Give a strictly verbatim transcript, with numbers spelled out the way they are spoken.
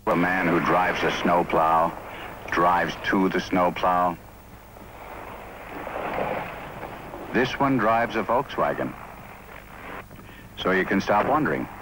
A man who drives a snowplow drives to the snowplow. This one drives a Volkswagen. So you can stop wondering.